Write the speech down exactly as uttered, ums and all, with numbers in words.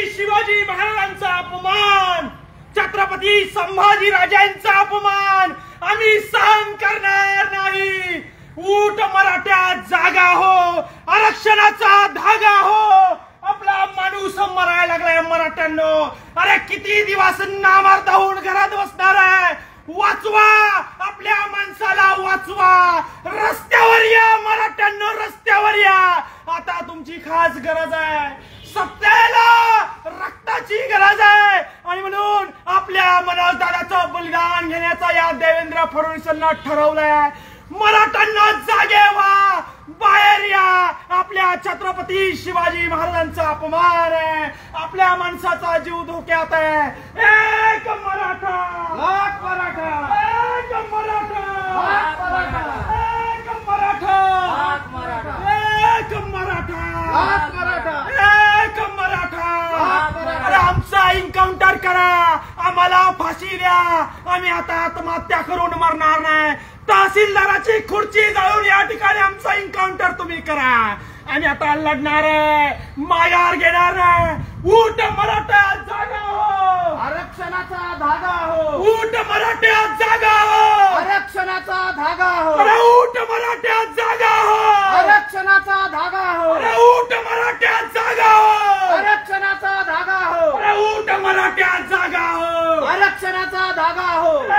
शिवाजी महाराजांचा अपमान, छत्रपती संभाजी राजांचा अपमान आम्ही सहन करणार नाही। उठ मराठा जागा हो, आरक्षणाचा धागा हो। आपला माणूस मरायला लागलाय मराठ्यांनो। अरे किती दिवस नामार्थ होऊन घरात बसणार आहे? वाचवा, आपल्या माणसाला वाचवा। रस्त्यावर या मराठ्यांनो, रस्त्यावर या। आता तुमची खास गरज आहे, सत्तेला रक्ताची गरज आहे। आणि म्हणून आपल्या मनोज दादाचं बलिदान घेण्याचा या देवेंद्र फडणवीसांना ठरवलंय। मराठ्यांना जागे व्हा, बाहेर या। आपल्या छत्रपती शिवाजी महाराजांचा अपमान आहे, आपल्या माणसाचा जीव धोक्यात आहे। एक मराठा, लाख मराठा, एक मराठा, लाख मराठा, एक मराठा, लाख मराठा, एक मराठा, लाख मराठा, एक मराठा, लाख मराठा। अरे आमचा एन्काउंटर करा, आम्हाला फाशी द्या। आम्ही आता आत्महत्या करून मरणार नाही। तहसीलदाराची खुर्ची जाळून या ठिकाणी आमचा एन्काउंटर तुम्ही करा। आणि आता लढणार आहे, माघार घेणार आहे। उठ मराठा जागा हो, आरक्षणाचा धागा हो। उठ मराठा जागा हो, आरक्षणाचा धागा हो। अरे उठ मराठा जागा हो, आरक्षणाचा धागा हो। अरे उठ मराठा जागा हो, आरक्षणाचा धागा हो। अरे उठ मराठा जागा हो, आरक्षणाचा धागा हो।